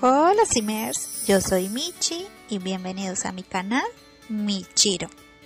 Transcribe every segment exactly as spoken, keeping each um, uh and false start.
Hola Simers, yo soy Michi y bienvenidos a mi canal Michiro.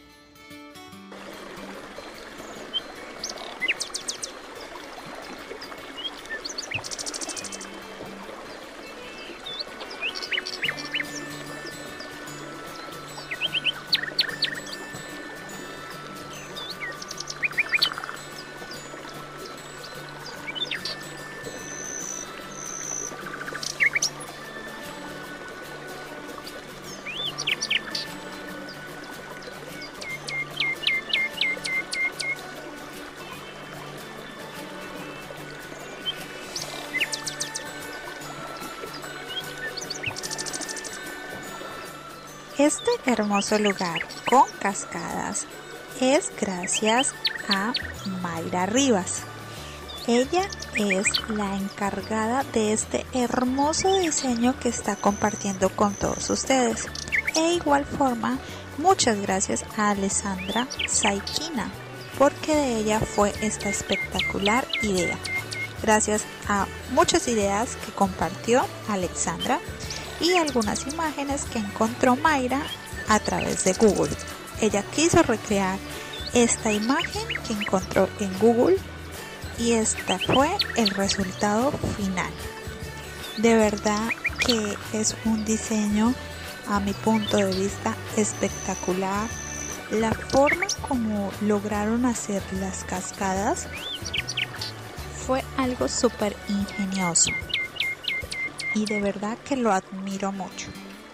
Este hermoso lugar con cascadas es gracias a Mayra Rivas. Ella es la encargada de este hermoso diseño que está compartiendo con todos ustedes. E igual forma, muchas gracias a Alessandra Saikina, porque de ella fue esta espectacular idea. Gracias a muchas ideas que compartió Alexandra y algunas imágenes que encontró Mayra a través de Google. Ella quiso recrear esta imagen que encontró en Google y este fue el resultado final. De verdad que es un diseño, a mi punto de vista, espectacular. La forma como lograron hacer las cascadas fue algo súper ingenioso. Y de verdad que lo admiro mucho.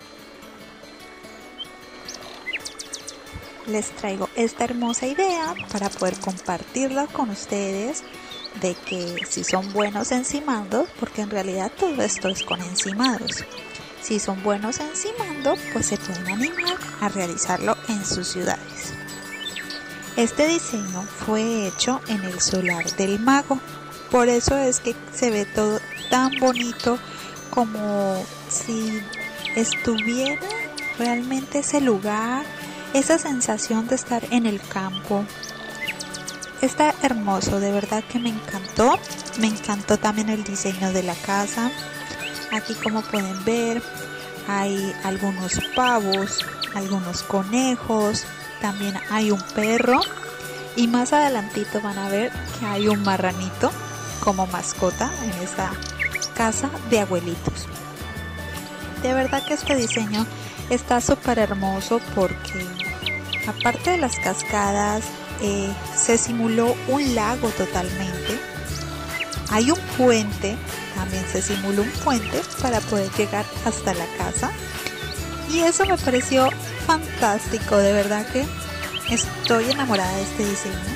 Les traigo esta hermosa idea para poder compartirla con ustedes, de que si son buenos encimando, porque en realidad todo esto es con encimados, si son buenos encimando, pues se pueden animar a realizarlo en sus ciudades. Este diseño fue hecho en el solar del mago, por eso es que se ve todo tan bonito, como si estuviera realmente ese lugar, esa sensación de estar en el campo. Está hermoso, de verdad que me encantó. Me encantó también el diseño de la casa. Aquí, como pueden ver, hay algunos pavos, algunos conejos, también hay un perro y más adelantito van a ver que hay un marranito como mascota en esta casa de abuelitos. De verdad que este diseño está súper hermoso porque aparte de las cascadas eh, se simuló un lago totalmente. Hay un puente, también se simuló un puente para poder llegar hasta la casa y eso me pareció fantástico. De verdad que estoy enamorada de este diseño.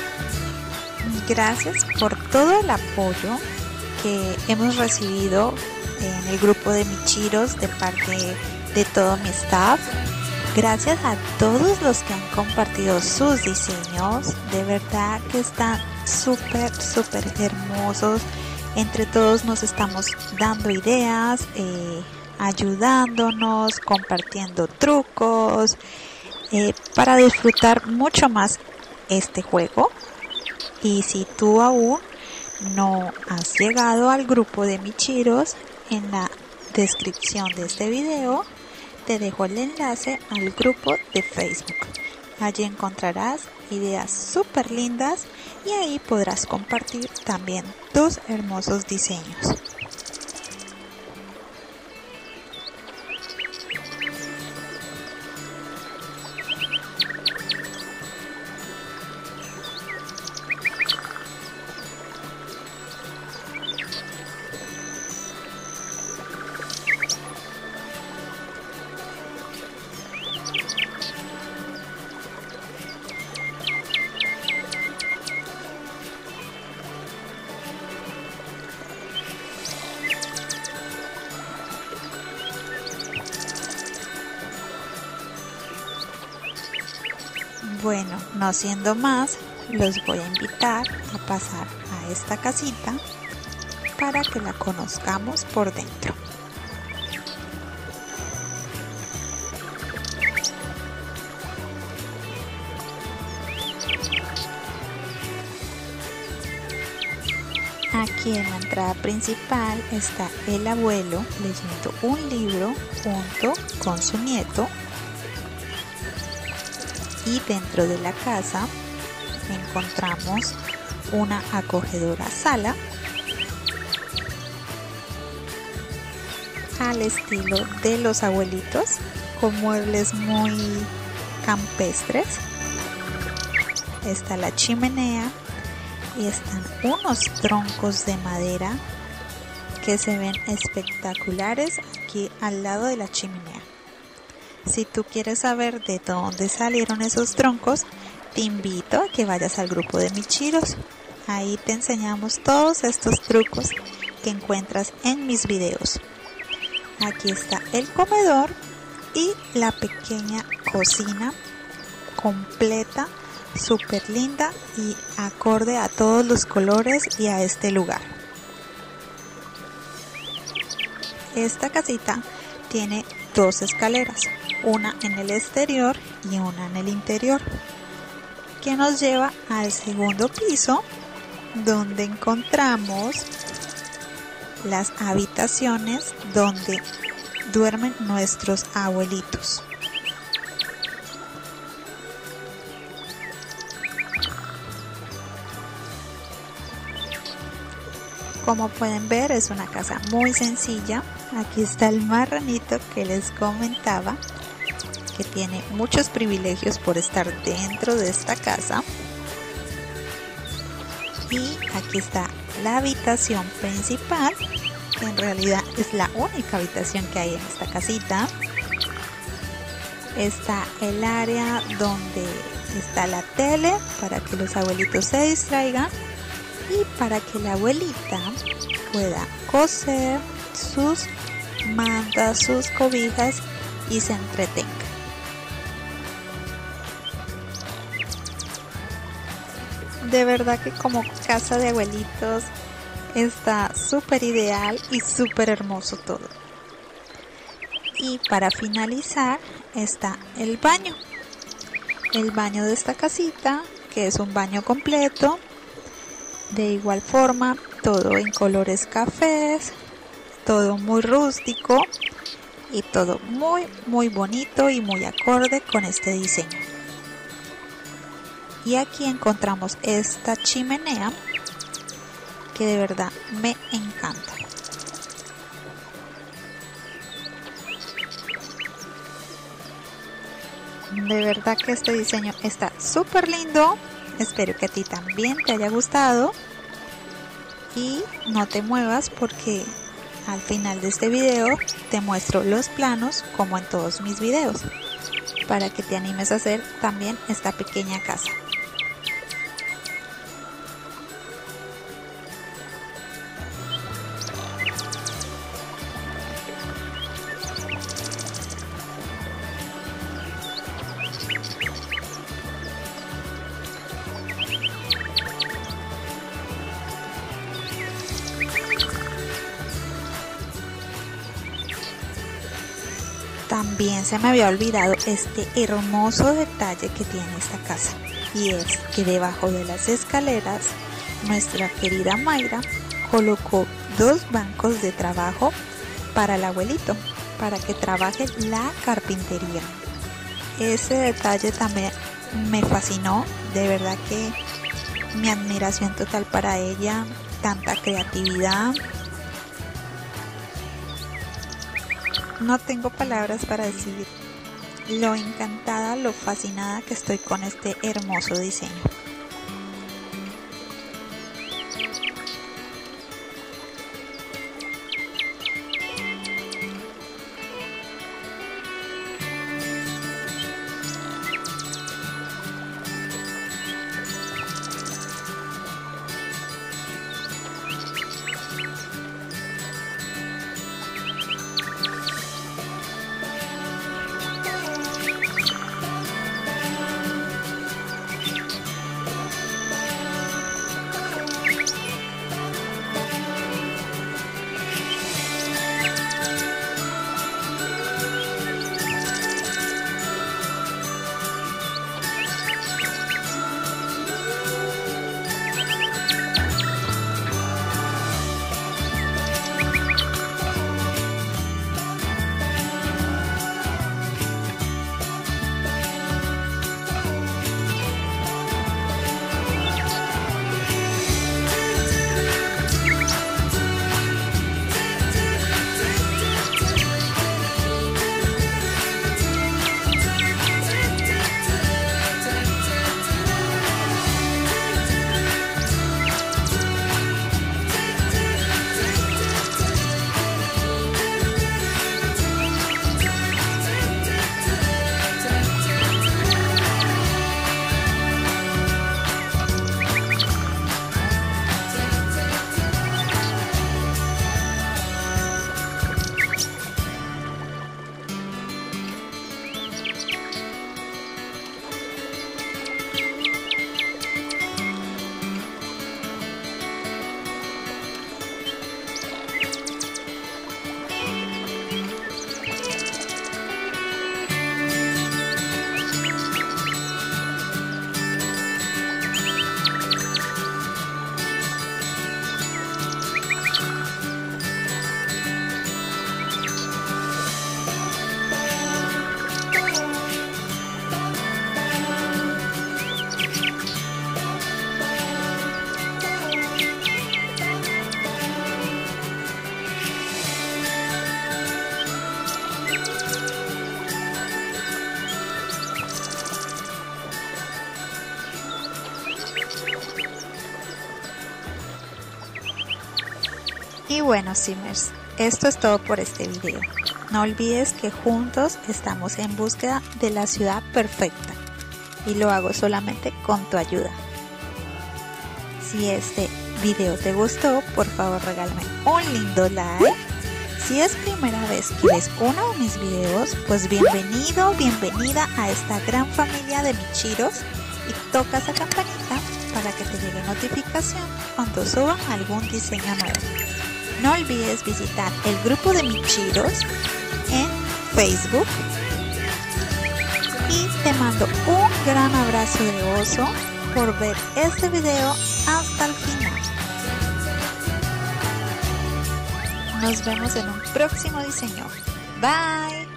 Gracias por todo el apoyo que hemos recibido en el grupo de Michiros de parte de todo mi staff. Gracias a todos los que han compartido sus diseños, de verdad que están súper súper hermosos. Entre todos nos estamos dando ideas, eh, ayudándonos, compartiendo trucos eh, para disfrutar mucho más este juego. Y si tú aún no has llegado al grupo de Michiros, en la descripción de este video te dejo el enlace al grupo de Facebook. Allí encontrarás ideas súper lindas y ahí podrás compartir también tus hermosos diseños. Bueno, no siendo más, los voy a invitar a pasar a esta casita para que la conozcamos por dentro. Aquí Aquí en la entrada principal está el abuelo leyendo un libro junto con su nieto. Y dentro de la casa encontramos una acogedora sala al estilo de los abuelitos, con muebles muy campestres. Está la chimenea y están unos troncos de madera que se ven espectaculares aquí al lado de la chimenea. Si tú quieres saber de dónde salieron esos troncos, te invito a que vayas al grupo de Michiros. Ahí te enseñamos todos estos trucos que encuentras en mis videos. Aquí está el comedor y la pequeña cocina completa, súper linda y acorde a todos los colores y a este lugar. Esta casita tiene dos escaleras, una en el exterior y una en el interior, que nos lleva al segundo piso, donde encontramos las habitaciones donde duermen nuestros abuelitos. Como pueden ver, es una casa muy sencilla. Aquí está el marranito que les comentaba, que tiene muchos privilegios por estar dentro de esta casa. Y aquí está la habitación principal, que en realidad es la única habitación que hay en esta casita. Está el área donde está la tele para que los abuelitos se distraigan y para que la abuelita pueda coser sus mantas, sus cobijas y se entretenga. De verdad que como casa de abuelitos está súper ideal y súper hermoso todo. Y para finalizar está el baño. El baño de esta casita, que es un baño completo. De igual forma, todo en colores cafés, todo muy rústico y todo muy muy bonito y muy acorde con este diseño. Y aquí encontramos esta chimenea que de verdad me encanta. De verdad que este diseño está súper lindo. Espero que a ti también te haya gustado y no te muevas porque al final de este video te muestro los planos como en todos mis videos para que te animes a hacer también esta pequeña casa. También se me había olvidado este hermoso detalle que tiene esta casa, y es que debajo de las escaleras nuestra querida Mayra colocó dos bancos de trabajo para el abuelito, para que trabaje la carpintería. Ese detalle también me fascinó, de verdad que mi admiración total para ella, tanta creatividad. No tengo palabras para decir lo encantada, lo fascinada que estoy con este hermoso diseño. Y bueno, Simmers, esto es todo por este video. No olvides que juntos estamos en búsqueda de la ciudad perfecta y lo hago solamente con tu ayuda. Si este video te gustó, por favor regálame un lindo like. Si es primera vez que ves uno de mis videos, pues bienvenido, bienvenida a esta gran familia de Michiros y toca esa campanita para que te llegue notificación cuando suban algún diseño nuevo. No olvides visitar el grupo de Michiros en Facebook y te mando un gran abrazo de oso por ver este video hasta el final. Nos vemos en un próximo diseño. Bye.